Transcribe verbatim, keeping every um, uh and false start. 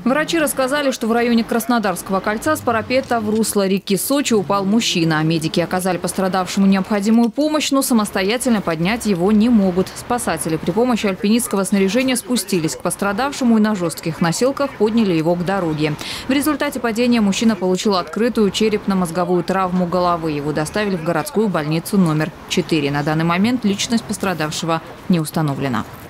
Врачи рассказали, что в районе Краснодарского кольца с парапета в русло реки Сочи упал мужчина. Медики оказали пострадавшему необходимую помощь, но самостоятельно поднять его не могут. Спасатели при помощи альпинистского снаряжения спустились к пострадавшему и на жестких носилках подняли его к дороге. В результате падения мужчина получил открытую черепно-мозговую травму головы. Его доставили в городскую больницу номер четыре. На данный момент личность пострадавшего не установлена.